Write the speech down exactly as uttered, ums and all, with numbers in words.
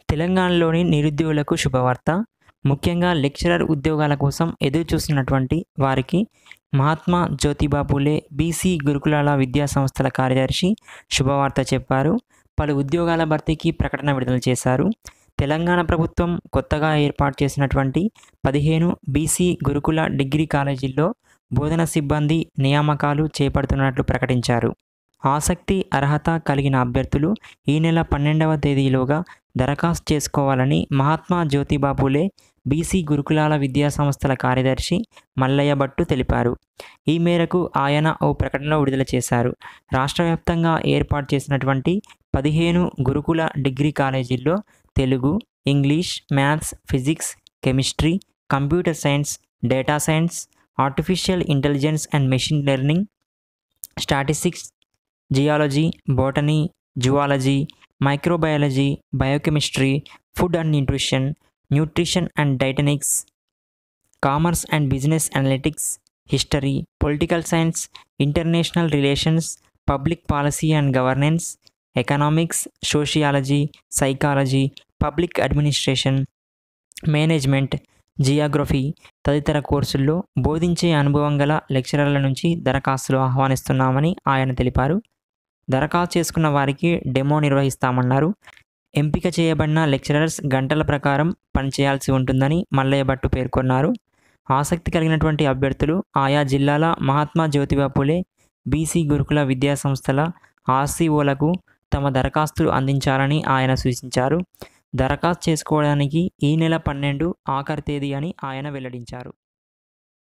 తెలంగాణలోని నిరుద్యోగులకు శుభవార్త. ముఖ్యంగా లెక్చరర్ ఉద్యోగాల కోసం ఎదురు చూస్తున్నటువంటి వారికి మహాత్మా జ్యోతిబా పూలే బీసీ గురుకులాల విద్యా సంస్థల కార్యదర్శి శుభవార్త చెప్పారు. పలు ఉద్యోగాల భర్తీకి ప్రకటన విడుదల చేశారు. తెలంగాణ ప్రభుత్వం కొత్తగా ఏర్పాటు చేసినటువంటి పదిహేను బీసీ గురుకుల డిగ్రీ కాలేజీల్లో బోధన సిబ్బంది నియామకాలు చేపడుతున్నట్లు ప్రకటించారు. ఆసక్తి, అర్హత కలిగిన అభ్యర్థులు ఈ నెల పన్నెండవ తేదీలోగా దరఖాస్తు చేసుకోవాలని మహాత్మా జ్యోతిబా పూలే బీసీ గురుకులాల విద్యా సంస్థల కార్యదర్శి మల్లయ్య భట్టు తెలిపారు. ఈ మేరకు ఆయన ఓ ప్రకటనలో విడుదల చేశారు. రాష్ట్ర వ్యాప్తంగా ఏర్పాటు చేసినటువంటి పదిహేను గురుకుల డిగ్రీ కాలేజీల్లో Telugu, English, maths, physics, chemistry, computer science, data science, artificial intelligence and machine learning, statistics, geology, botany, zoology, microbiology, biochemistry, food and nutrition, nutrition and dietetics, commerce and business analytics, history, political science, international relations, public policy and governance, economics, sociology, psychology, public administration, management, geography తదితర కోర్సుల్లో బోధించే అనుభవం గల లెక్చరర్ల నుంచి దరఖాస్తులు ఆహ్వానిస్తున్నామని ఆయన తెలిపారు. దరఖాస్తు చేసుకున్న వారికి డెమో నిర్వహిస్తామన్నారు. ఎంపిక చేయబడిన లెక్చరర్స్ గంటల ప్రకారం పనిచేయాల్సి ఉంటుందని మల్లయ్య భట్టు పేర్కొన్నారు. ఆసక్తి కలిగినటువంటి అభ్యర్థులు ఆయా జిల్లాల మహాత్మా జ్యోతిబా పూలే బీసీ గురుకుల విద్యా సంస్థల ఆర్సీఓలకు తమ దరఖాస్తులు అందించాలని ఆయన సూచించారు. దరఖాస్తు చేసుకోవడానికి ఈ నెల పన్నెండు ఆఖరి తేదీ అని ఆయన వెల్లడించారు.